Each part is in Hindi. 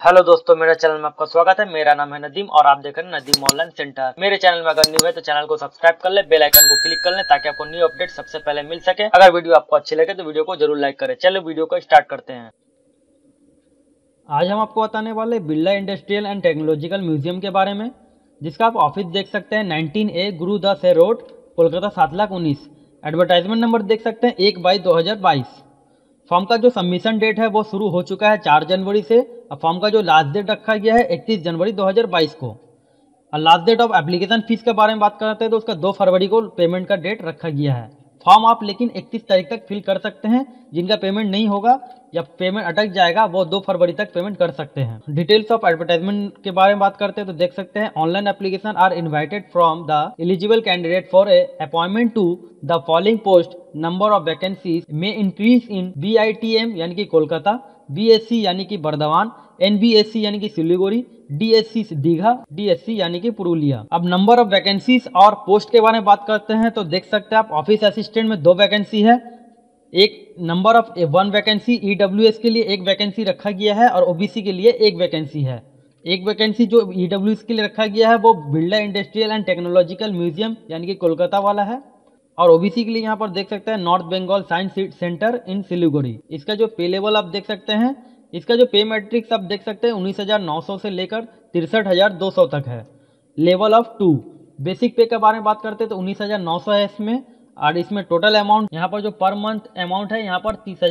हेलो दोस्तों, मेरे चैनल में आपका स्वागत है। मेरा नाम है नदीम और आप देख रहे हैं नदीम ऑनलाइन सेंटर। मेरे चैनल में अगर न्यू है तो चैनल को सब्सक्राइब कर ले, बेल आइकन को क्लिक कर ले ताकि आपको न्यू अपडेट सबसे पहले मिल सके। अगर वीडियो आपको अच्छी लगे तो वीडियो को जरूर लाइक करें। चलो वीडियो को स्टार्ट करते हैं। आज हम आपको बताने वाले Birla industrial and technological museum के बारे में, जिसका आप ऑफिस देख सकते हैं 19A Gurudas road, Kolkata 7,19,000। Advertisement number देख सकते हैं 1/2022। फॉर्म का जो सबमिशन डेट है वो शुरू हो चुका है 4 जनवरी से। और फॉर्म का जो लास्ट डेट रखा गया है 31 जनवरी 2022 को। और last date of application fee के बारे में बात करते हैं तो उसका 2 फरवरी को पेमेंट का डेट रखा गया है। फॉर्म आप लेकिन 31 तारीख तक फिल कर सकते हैं। जिनका पेमेंट नहीं होगा या पेमेंट अटक जाएगा वो 2 फरवरी तक पेमेंट कर सकते हैं। डिटेल्स ऑफ एडवर्टाइजमेंट के बारे में बात करते हैं तो देख सकते हैं online application are invited from the eligible candidate for a appointment to the following post. Number of vacancies में इंक्रीज इन BITM यानी कि कोलकाता, BSc यानी कि बर्दवान, NBSc यानी कि सिलीगुड़ी, DSC दीघा, DSC यानी कि पुरुलिया। अब नंबर ऑफ वैकेंसीज और पोस्ट के बारे में बात करते हैं तो देख सकते हैं आप ऑफिस असिस्टेंट में 2 वैकेंसी है। एक नंबर ऑफ 1 वैकेंसी EWS के लिए 1 वैकेंसी रखा गया है और OBC के लिए 1 वैकेंसी है। एक वैकेंसी जो EWS के लिए रखा गया है वो Birla industrial and technological museum यानी कि कोलकाता वाला है। और OBC के लिए यहाँ पर देख सकते हैं north Bengal science centre in Siliguri. इसका जो पे लेवल आप देख सकते हैं, इसका जो पे मैट्रिक्स आप देख सकते हैं 19,900 से लेकर 63,200 तक है। लेवल ऑफ 2 बेसिक पे के बारे में बात करते हैं तो 19,900 है इसमें। और इसमें टोटल अमाउंट यहाँ पर जो पर मंथ अमाउंट है यहाँ पर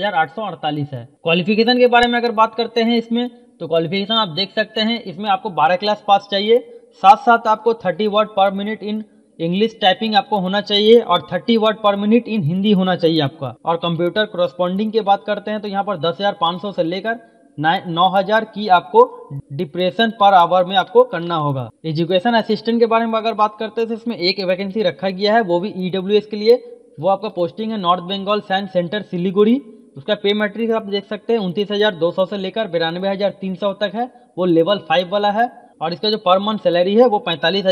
30,848 है। क्वालिफिकेशन के बारे में अगर बात करते हैं इसमें तो क्वालिफिकेशन आप देख सकते हैं इसमें आपको 12 क्लास पास चाहिए। साथ साथ आपको 30 वर्ड पर मिनट इन इंग्लिश टाइपिंग आपको होना चाहिए और 30 वर्ड पर मिनट इन हिंदी होना चाहिए आपका। और कंप्यूटर करस्पॉन्डिंग की बात करते हैं तो यहाँ पर 10,500 से लेकर 9,000 की आपको डिप्रेशन पर आवर में आपको करना होगा। एजुकेशन असिस्टेंट के बारे में अगर बात करते हैं तो इसमें 1 वैकेंसी रखा गया है, वो भी EWS के लिए। वो आपका पोस्टिंग है north Bengal science centre Siliguri. उसका पे मैट्रिक आप देख सकते हैं 29,200 से लेकर 92,300 तक है। वो लेवल 5 वाला है। और इसका जो पर मंथ सैलरी है वो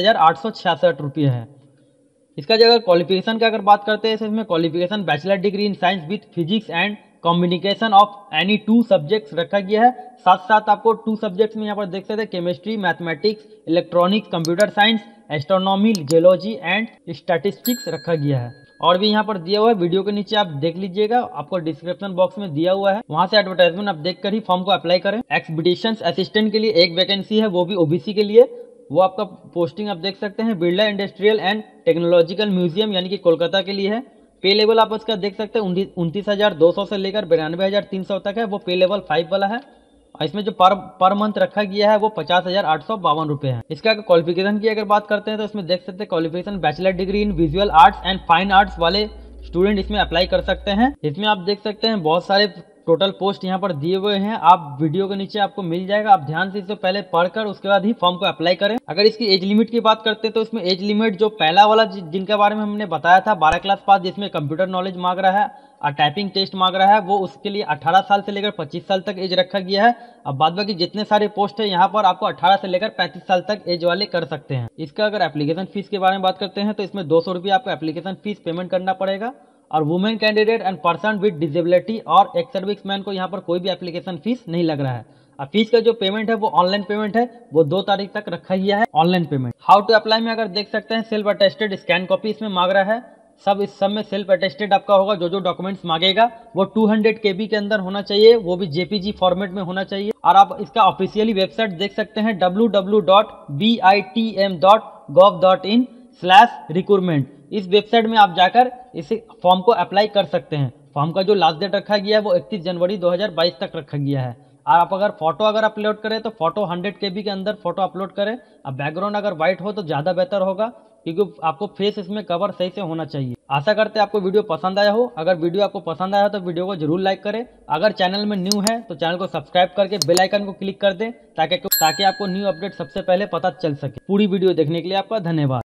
45,866 रुपये है। इसका जो अगर क्वालिफिकेशन की अगर बात करते हैं तो इसमें qualification bachelor degree in science with physics and communication of any 2 subjects रखा गया है। साथ साथ आपको 2 सब्जेक्ट्स में यहाँ पर देख सकते हैं chemistry, mathematics, electronics, computer science, astronomy, geology and statistics रखा गया है। और भी यहाँ पर दिया हुआ है, वीडियो के नीचे आप देख लीजिएगा, आपको डिस्क्रिप्शन बॉक्स में दिया हुआ है, वहां से एडवर्टाइजमेंट आप देख कर ही फॉर्म को अप्लाई करें। एक्सपीडिशंस असिस्टेंट के लिए 1 वैकेंसी है, वो भी OBC के लिए। वो आपका पोस्टिंग आप देख सकते हैं Birla industrial and technological museum यानी कि कोलकाता के लिए है। पे लेवल आप उसका देख सकते हैं 29,200 से लेकर 92,300 तक है। वो पे लेवल 5 वाला है। और इसमें जो पर मंथ रखा गया है वो 50,852 रुपये है। इसका क्वालिफिकेशन की अगर बात करते हैं तो इसमें देख सकते हैं qualification bachelor degree in visual arts and fine arts वाले स्टूडेंट इसमें अप्लाई कर सकते हैं। इसमें आप देख सकते हैं बहुत सारे टोटल पोस्ट यहाँ पर दिए हुए हैं, आप वीडियो के नीचे आपको मिल जाएगा। आप ध्यान से इसे पहले पढ़कर उसके बाद ही फॉर्म को अप्लाई करें। अगर इसकी एज लिमिट की बात करते हैं तो इसमें एज लिमिट जो पहला वाला जिनके बारे में हमने बताया था 12 क्लास पास, जिसमें कंप्यूटर नॉलेज मांग रहा है और टाइपिंग टेस्ट मांग रहा है, वो उसके लिए 18 साल से लेकर 25 साल तक एज रखा गया है। अब बाद बाकी जितने सारे पोस्ट है यहाँ पर आपको 18 से लेकर 35 साल तक एज वाले कर सकते हैं। इसका अगर एप्लीकेशन फीस के बारे में बात करते हैं तो इसमें 200 रुपये आपको एप्लीकेशन फीस पेमेंट करना पड़ेगा। और women candidate and person with disability और एक्स सर्विसमैन को यहाँ पर कोई भी एप्लीकेशन फीस नहीं लग रहा है। अब फीस का जो पेमेंट है वो ऑनलाइन पेमेंट है, वो 2 तारीख तक रखा गया है online payment. How to apply में अगर देख सकते हैं सेल्फ अटेस्टेड स्कैन कॉपी इसमें मांग रहा है। इस सब में सेल्फ अटेस्टेड आपका होगा। जो डॉक्यूमेंट्स मांगेगा वो 200 KB के अंदर होना चाहिए, वो भी JPG फॉर्मेट में होना चाहिए। और आप इसका ऑफिशियली वेबसाइट देख सकते हैं www.bitm.gov.in/recruitment। इस वेबसाइट में आप जाकर इस फॉर्म को अप्लाई कर सकते हैं। फॉर्म का जो लास्ट डेट रखा गया है वो 31 जनवरी 2022 तक रखा गया है। और आप अगर फोटो अपलोड करें तो फोटो 100 KB के अंदर फोटो अपलोड करें। अब बैकग्राउंड अगर व्हाइट हो तो ज़्यादा बेहतर होगा, क्योंकि आपको फेस इसमें कवर सही से होना चाहिए। आशा करते हैं आपको वीडियो पसंद आया हो। अगर वीडियो आपको पसंद आया हो तो वीडियो को जरूर लाइक करें। अगर चैनल में न्यू है तो चैनल को सब्सक्राइब करके बेल आइकन को क्लिक कर दें ताकि आपको न्यू अपडेट सबसे पहले पता चल सके। पूरी वीडियो देखने के लिए आपका धन्यवाद।